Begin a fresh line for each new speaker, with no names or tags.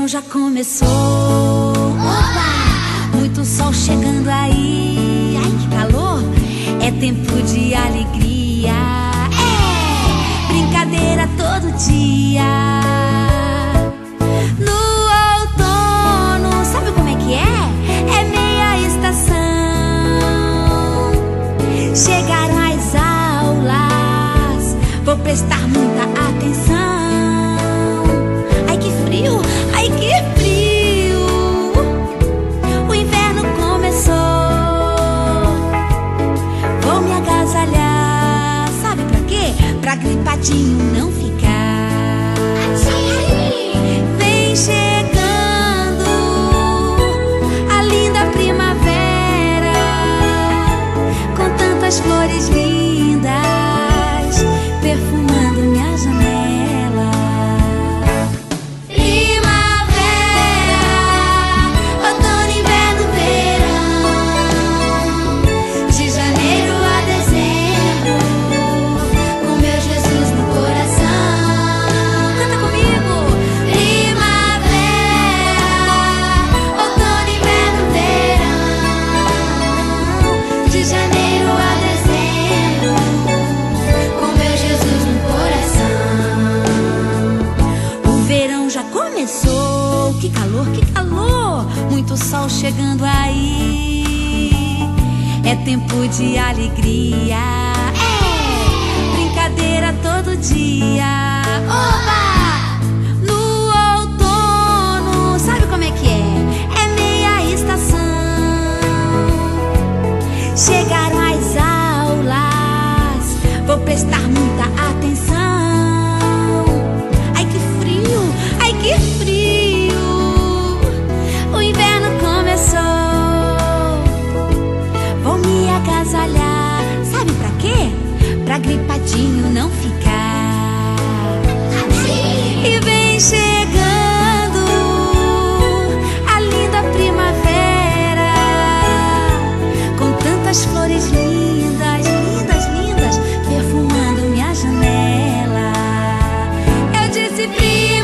verão já começou. Opa! Muito sol chegando aí. Ai, que calor! É tempo de alegria. É brincadeira todo dia. No outono, sabe como é que é? É meia estação. Chegaram as aulas, vou prestar muita atenção. Ai, que frio! Ai, que frio! O inverno começou. Vou me agasalhar. Sabe pra quê? Pra gripadinho não ficar. Vem chegando a linda primavera, com tantas flores lindas perfumando minha janela. Primavera, outono, inverno, verão, de janeiro a dezembro, com meu Jesus no coração. Canta comigo! Primavera, outono, inverno, verão, de janeiro a dezembro, com meu Jesus no coração. O verão já começou. Que calor, que calor! Muito sol chegando aí. É tempo de alegria. É brincadeira todo dia. Oba! No outono, sabe como é que é? É meia estação. Chegaram as aulas, vou prestar muita atenção. Ai, que frio! Ai, que frio! O inverno começou. Vou me agasalhar. Sabe pra quê? Pra gripadinho não ficar. E vem chegando a linda primavera, com tantas flores lindas, lindas, lindas, perfumando minha janela. Eu disse primavera,